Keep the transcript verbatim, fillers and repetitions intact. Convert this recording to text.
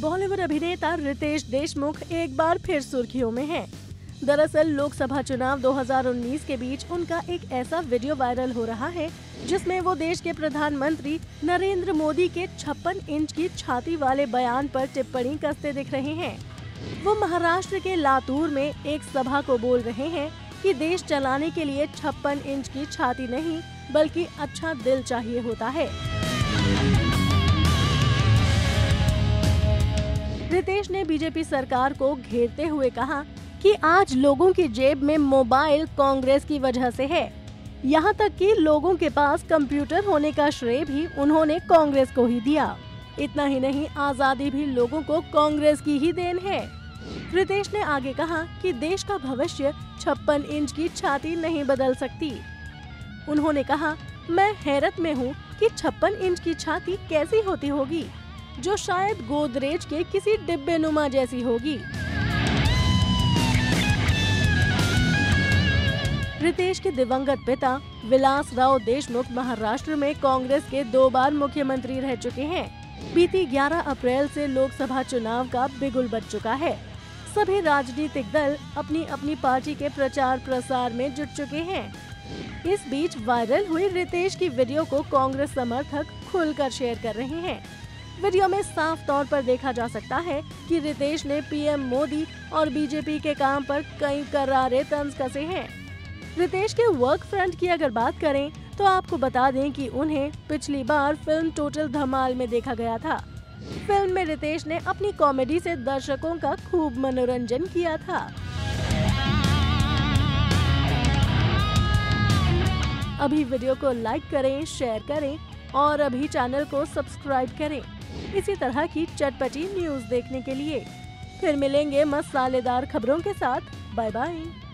बॉलीवुड अभिनेता रितेश देशमुख एक बार फिर सुर्खियों में हैं। दरअसल लोकसभा चुनाव दो हज़ार उन्नीस के बीच उनका एक ऐसा वीडियो वायरल हो रहा है जिसमें वो देश के प्रधानमंत्री नरेंद्र मोदी के छप्पन इंच की छाती वाले बयान पर टिप्पणी कसते दिख रहे हैं। वो महाराष्ट्र के लातूर में एक सभा को बोल रहे हैं कि देश चलाने के लिए छप्पन इंच की छाती नहीं बल्कि अच्छा दिल चाहिए होता है। रितेश ने बीजेपी सरकार को घेरते हुए कहा कि आज लोगों की जेब में मोबाइल कांग्रेस की वजह से है। यहाँ तक कि लोगों के पास कंप्यूटर होने का श्रेय भी उन्होंने कांग्रेस को ही दिया। इतना ही नहीं, आजादी भी लोगों को कांग्रेस की ही देन है। रितेश ने आगे कहा कि देश का भविष्य छप्पन इंच की छाती नहीं बदल सकती। उन्होंने कहा, मैं हैरत में हूँ कि छप्पन इंच की छाती कैसी होती होगी, जो शायद गोदरेज के किसी डिब्बे नुमा जैसी होगी। रितेश के दिवंगत पिता विलास राव देशमुख महाराष्ट्र में कांग्रेस के दो बार मुख्यमंत्री रह चुके हैं। बीती ग्यारह अप्रैल से लोकसभा चुनाव का बिगुल बज चुका है। सभी राजनीतिक दल अपनी अपनी पार्टी के प्रचार प्रसार में जुट चुके हैं। इस बीच वायरल हुई रितेश की वीडियो को कांग्रेस समर्थक खुलकर शेयर कर रहे हैं। वीडियो में साफ तौर पर देखा जा सकता है कि रितेश ने पीएम मोदी और बीजेपी के काम पर कई करारे तंज कसे हैं। रितेश के वर्क फ्रंट की अगर बात करें तो आपको बता दें कि उन्हें पिछली बार फिल्म टोटल धमाल में देखा गया था। फिल्म में रितेश ने अपनी कॉमेडी से दर्शकों का खूब मनोरंजन किया था। अभी वीडियो को लाइक करें, शेयर करें और अभी चैनल को सब्सक्राइब करें इसी तरह की चटपटी न्यूज देखने के लिए। फिर मिलेंगे मसालेदार खबरों के साथ। Bye bye.